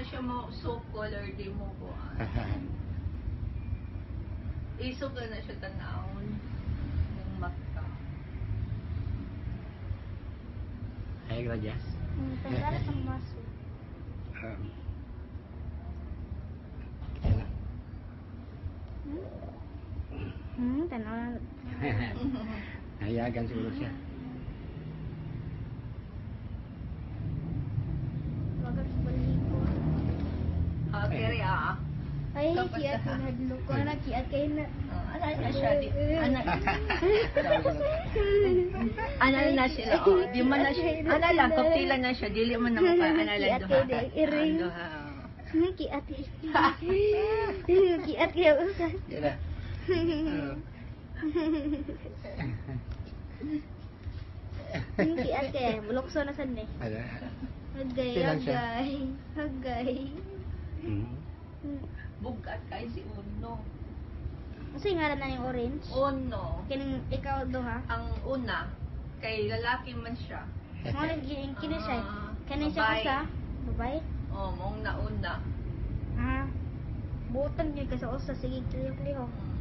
siya mo soap color di mo ko. Isog na siya tanawon. Yung mata. Ay, gracias. Tagara sa maso. Tanaw. Nayagan siguro siya. Wag ang baligo. Kaya Ay, kiat na hadlo ko na kiat kay na. Ano na siya di ano na siya oh di man na siya ano lang kapila na siya dili man na mukha ano lang do Kiat. Kiat kaya usan. Yan na. Kiat kaya bulokso na sad ni. Hagay, Silang siya. hagay. bugat kay si Uno. Kasi ngalan na yung orange. Uno Kining ikaw do ha. ang una kay lalaki man siya. Mo naging kini siya. Ah, Kani siya babae. usa. Babae. Oh, mong nauna. Ah. Butang yun ka sa usa sige kliyo kliyo.